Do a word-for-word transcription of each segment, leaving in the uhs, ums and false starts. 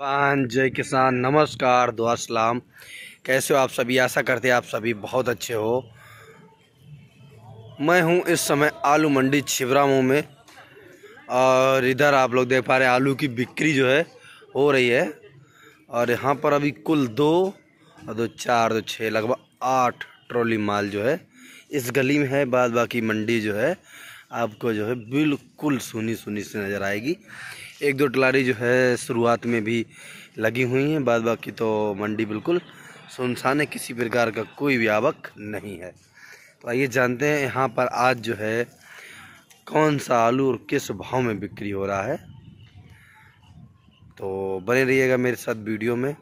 पान जय किसान, नमस्कार, दुआ सलाम। कैसे हो आप सभी? आशा करते हैं आप सभी बहुत अच्छे हो। मैं हूं इस समय आलू मंडी छिबरामऊ में, और इधर आप लोग देख पा रहे हैं आलू की बिक्री जो है हो रही है। और यहाँ पर अभी कुल दो और दो चार दो छः लगभग आठ ट्रॉली माल जो है इस गली में है। बाद बाकी मंडी जो है आपको जो है बिल्कुल सुनी सुनी से नज़र आएगी। एक दो टलारी जो है शुरुआत में भी लगी हुई हैं, बाद बाकी तो मंडी बिल्कुल सुनसान है, किसी प्रकार का कोई भी आवक नहीं है। तो आइए जानते हैं यहाँ पर आज जो है कौन सा आलू और किस भाव में बिक्री हो रहा है। तो बने रहिएगा मेरे साथ वीडियो में।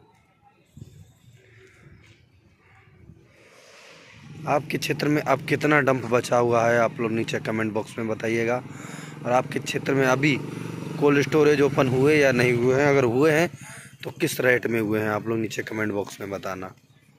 आपके क्षेत्र में अब कितना डंप बचा हुआ है आप लोग नीचे कमेंट बॉक्स में बताइएगा। और आपके क्षेत्र में अभी कोल्ड स्टोरेज ओपन हुए या नहीं हुए हैं, अगर हुए हैं तो किस रेट में हुए हैं आप लोग नीचे कमेंट बॉक्स में बताना।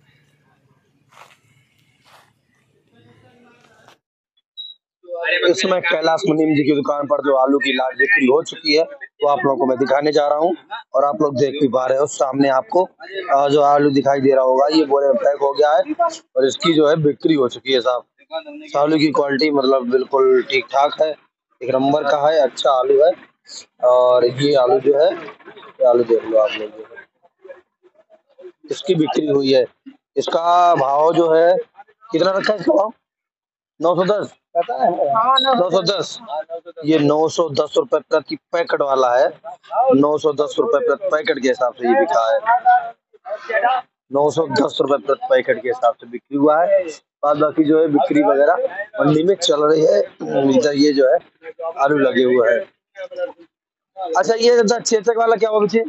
इस समय कैलाश मुनीम जी की दुकान पर जो आलू की लाट बिक्री हो चुकी है वो आप लोगों को मैं दिखाने जा रहा हूं। और आप लोग देख भी पा रहे हो सामने आपको जो आलू दिखाई दे रहा होगा, ये बोरे में पैक हो गया है और इसकी जो है बिक्री हो चुकी है साहब। आलू की क्वालिटी मतलब बिल्कुल ठीक ठाक है, एक नंबर का है, अच्छा आलू है। और ये आलू जो है, ये आलू देख लो आप लोग, जो है इसकी बिक्री हुई है। इसका भाव जो है कितना रखा है इसका भाव? नौ सौ दस नौ सौ दस ये नौ सौ दस रुपए प्रति पैकेट वाला है। नौ सौ दस रुपए प्रति पैकेट के हिसाब से ये बिका है। नौ सौ दस रुपए प्रति पैकेट के हिसाब से बिक्री हुआ है। बाद बाकी जो है बिक्री वगैरह मंडी में चल रही है। इधर ये जो है आलू लगे हुए हैं। अच्छा, ये चेचक वाला क्या हुआ बच्चे?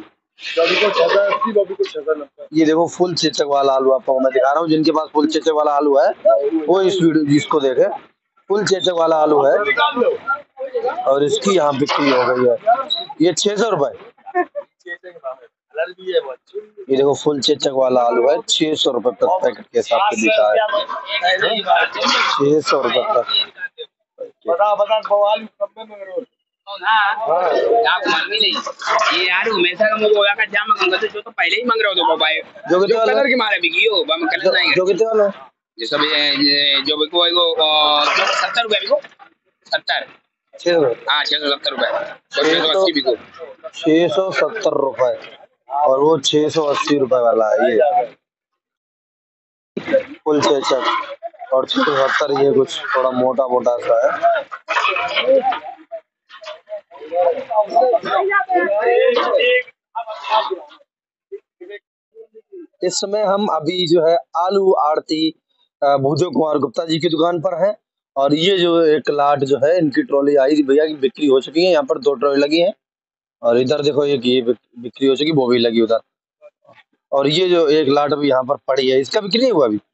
ये देखो फुल चेचक वाला आलू आपको मैं दिखा रहा हूँ। जिनके पास फुल चेचक वाला आलू है वो इस वीडियो जिसको देखे, फुल चेचक वाला आलू है और इसकी यहाँ बिक्री हो गई है। ये छह सौ रुपए। ये देखो फुल चेचक वाला आलू है, छह सौ रुपए प्रति पैकेट के हिसाब से बिका है। छह सौ रुपए तक। ये यार हमेशा का मुझे होया का जाम मंगा तो जो तो पहले ही मांग रहा हो तो भाई जो कितने वाला कलर के मारे बिकी हो बम कलर नहीं जो कितने वाला ये सब जो बिको वो सत्तर रुपए बिको सत्तर छह सौ हाँ छह सौ सत्तर रुपए बिको छह सौ सत्तर रुपए और वो छह सौ अस्सी रुपए वाला है ये फुल चेचक। और छह सौ सत्तर ये कुछ थोड़ा मोटा मोटा सा है। इस समय हम अभी जो है आलू आड़ती भूदेव कुमार गुप्ता जी की दुकान पर है। और ये जो एक लाट जो है इनकी ट्रॉली आई थी भैया की बिक्री हो चुकी है। यहाँ पर दो ट्रॉली लगी हैं और इधर देखो एक ये बिक्री हो चुकी, वो भी लगी उधर। और ये जो एक लाट अभी यहाँ पर पड़ी है, इसका बिक्री नहीं हुआ अभी।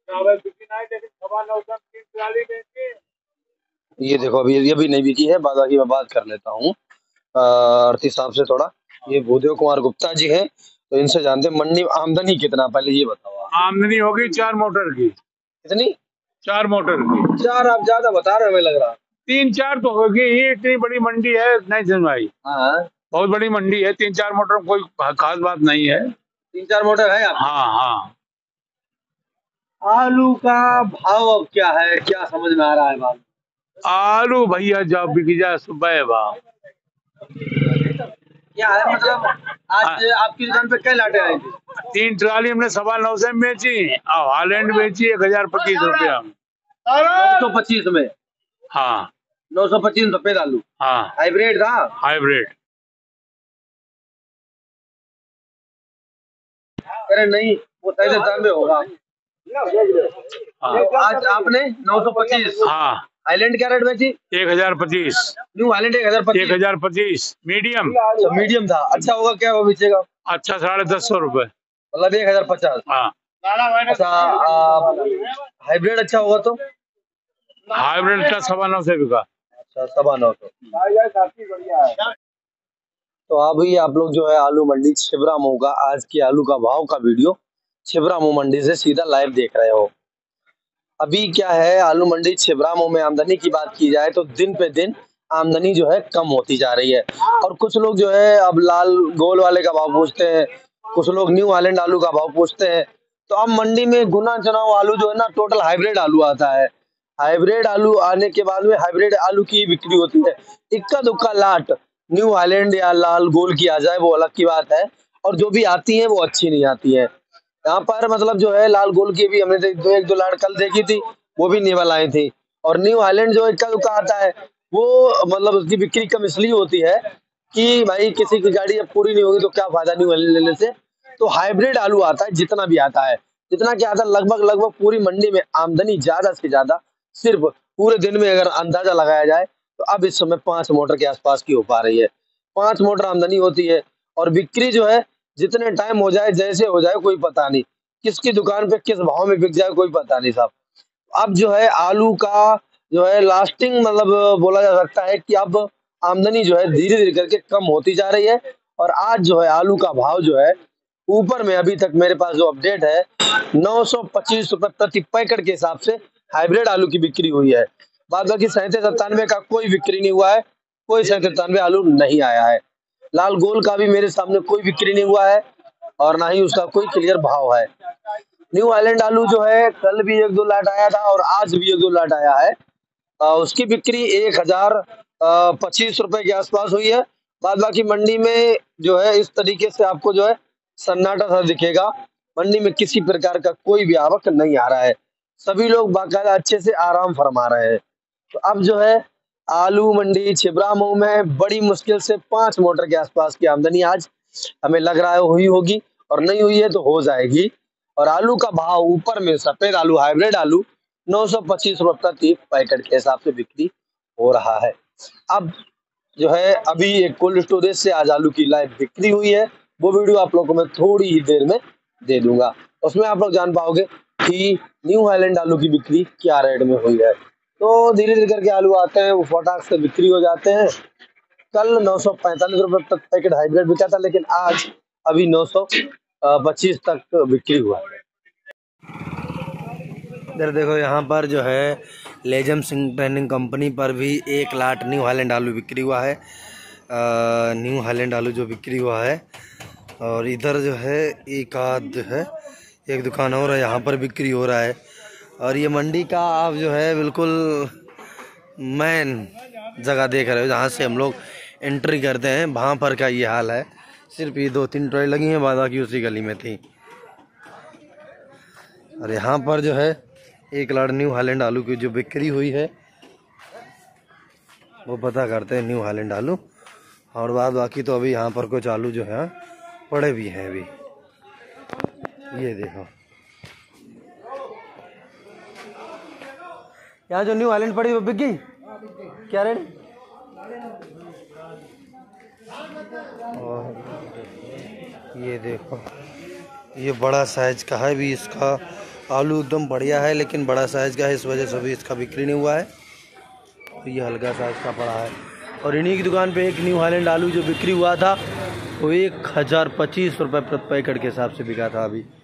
ये देखो अभी ये भी नहीं बिकी है। बाद बाकी मैं बात कर लेता हूँ आरती साहब से थोड़ा। ये भूदेव कुमार गुप्ता जी हैं, तो इनसे जानते हैं मंडी में आमदनी कितना, पहले ये बताओ। आमदनी होगी चार मोटर की। कितनी? चार मोटर की। चार आप ज्यादा बता रहे हो, हमें लग रहा। तीन चार तो होगी, ये इतनी बड़ी मंडी है नहीं समझाई। हाँ बहुत बड़ी मंडी है, तीन चार मोटर कोई खास बात नहीं है। तीन चार मोटर है आप? हाँ हाँ। आलू का भाव अब क्या है, क्या समझ में आ रहा है बात? आलू भैया जब बिक जाए सुबह भाव क्या है मतलब? आज आपकी दुकान पे क्या लाटे आई थी? तीन ट्राली हमने सवा नौ सौ में बेची और हॉलैंड बेची एक हजार पच्चीस रुपया। नौ सौ पच्चीस में? हाँ नौ सौ पच्चीस सफेद आलू। हाँ हाइब्रिड था? हाइब्रिड। अरे नहीं, वो सही दाम में होगा। हाँ। तो आज आपने नौ सौ पच्चीस। हाँ। हाईलैंड क्या रेट बेची? एक हजार पच्चीस। न्यू हाईलैंड एक हजार पच्चीस। एक हजार पच्चीस मीडियम। तो मीडियम था, अच्छा होगा क्या वो बेचेगा? अच्छा साढ़े दस सौ रुपए, मतलब एक हजार पचास। हाँ। अच्छा हाइब्रिड अच्छा होगा तो? हाइब्रिड का सवा नौ से बिका। अच्छा सवा नौ सौ। तो अभी आप लोग जो है आलू मंडी छिबरामऊ का आज की आलू का भाव का वीडियो छिबरामऊ मंडी से सीधा लाइव देख रहे हो। अभी क्या है आलू मंडी छिबरामऊ में आमदनी की बात की जाए तो दिन पे दिन आमदनी जो है कम होती जा रही है। और कुछ लोग जो है अब लाल गोल वाले का भाव पूछते हैं, कुछ लोग न्यू हालैंड आलू का भाव पूछते हैं। तो अब मंडी में गुना चुनाव आलू जो है ना, टोटल हाइब्रिड आलू आता है। हाइब्रिड आलू आने के बाद में हाइब्रिड आलू की बिक्री होती है। इक्का दुक्का लाट न्यू हालैंड या लाल गोल की आ जाए वो अलग की बात है, और जो भी आती है वो अच्छी नहीं आती है। यहाँ पर मतलब जो है लाल गोल की भी हमने दो एक दो लाट कल देखी थी, वो भी निवल आई थी। और न्यू हालैंड जो इक्का दुक्का आता है वो मतलब उसकी बिक्री कम इसलिए होती है कि भाई किसी की गाड़ी अब पूरी नहीं होगी तो क्या फायदा न्यू हालैंड लेने से। तो हाइब्रिड आलू आता है, जितना भी आता है, जितना क्या आता है, लगभग लगभग पूरी मंडी में आमदनी ज्यादा से ज्यादा सिर्फ पूरे दिन में अगर अंदाजा लगाया जाए तो अब इस समय पांच मोटर के आसपास की हो पा रही है। पांच मोटर आमदनी होती है और बिक्री जो है जितने टाइम हो जाए जैसे हो जाए कोई पता नहीं, किसकी दुकान पे किस भाव में बिक जाए कोई पता नहीं साहब। अब जो है आलू का जो है लास्टिंग मतलब बोला जा सकता है कि अब आमदनी जो है धीरे धीरे करके कम होती जा रही है। और आज जो है आलू का भाव जो है ऊपर में अभी तक मेरे पास जो अपडेट है नौ सौ पच्चीस रुपए प्रति पैकेट के हिसाब से हाइब्रिड आलू की बिक्री हुई है। बाद बाकी सैंतीस सत्तानवे का कोई बिक्री नहीं हुआ है, कोई सैंतीस सत्तानवे आलू नहीं आया है। लाल गोल का भी मेरे सामने कोई बिक्री नहीं हुआ है और ना ही उसका कोई क्लियर भाव है। न्यू हालैंड आलू जो है कल भी एक दो लाट आया था और आज भी एक दो लाट आया है। आ, उसकी बिक्री एक हजार पच्चीस रुपए के आसपास हुई है। बाद बाकी मंडी में जो है इस तरीके से आपको जो है सन्नाटा सा दिखेगा। मंडी में किसी प्रकार का कोई भी आवक नहीं आ रहा है, सभी लोग बाकायदा अच्छे से आराम फरमा रहे हैं। तो अब जो है आलू मंडी छिबरामऊ में बड़ी मुश्किल से पांच मोटर के आसपास की आमदनी आज हमें लग रहा है हुई होगी, और नहीं हुई है तो हो जाएगी। और आलू का भाव ऊपर में सफेद आलू हाइब्रिड आलू नौ सौ पच्चीस रुपए प्रति पैकेट के हिसाब से बिक्री हो रहा है। अब जो है अभी एक कोल्ड स्टोरेज से आज आलू की लाइव बिक्री हुई है, वो वीडियो आप लोगों को मैं थोड़ी ही देर में दे दूंगा। उसमें आप लोग जान पाओगे कि न्यू हालैंड आलू की बिक्री क्या रेट में हुई है। तो धीरे धीरे करके आलू आते हैं, वो फटाक से बिक्री हो जाते हैं। कल नौ सौ पैंतालीस रुपए प्रति पैकेट हाइब्रिड बिका था, लेकिन आज अभी नौ सौ पच्चीस तक बिक्री हुआ। इधर देखो यहाँ पर जो है लेजम सिंह ट्रेनिंग कंपनी पर भी एक लाट न्यू हालैंड आलू बिक्री हुआ है। आ, न्यू हालैंड आलू जो बिक्री हुआ है, और इधर जो है एक आध है एक दुकान और है, यहाँ पर बिक्री हो रहा है। और ये मंडी का आप जो है बिल्कुल मेन जगह देख रहे हो जहाँ से हम लोग एंट्री करते हैं, वहाँ पर का ये हाल है। सिर्फ ये दो तीन ट्रॉली लगी हैं, बाकी उसी गली में थी। और यहाँ पर जो है एक लाट न्यू हालैंड आलू की जो बिक्री हुई है वो पता करते हैं न्यू हालैंड आलू। और बाद बाकी तो अभी यहाँ पर कुछ आलू जो है पड़े भी हैं अभी, ये देखो यहाँ जो न्यू हालैंड पड़ी वो बिक गई। क्या रेट? और ये देखो ये बड़ा साइज का है भी, इसका आलू एकदम बढ़िया है लेकिन बड़ा साइज का है, इस वजह से भी इसका बिक्री नहीं हुआ है। तो ये हल्का साइज का पड़ा है। और इन्हीं की दुकान पे एक न्यू हालैंड आलू जो बिक्री हुआ था वो एक हज़ार पच्चीस रुपये प्रति पैकेट के हिसाब से बिका था अभी।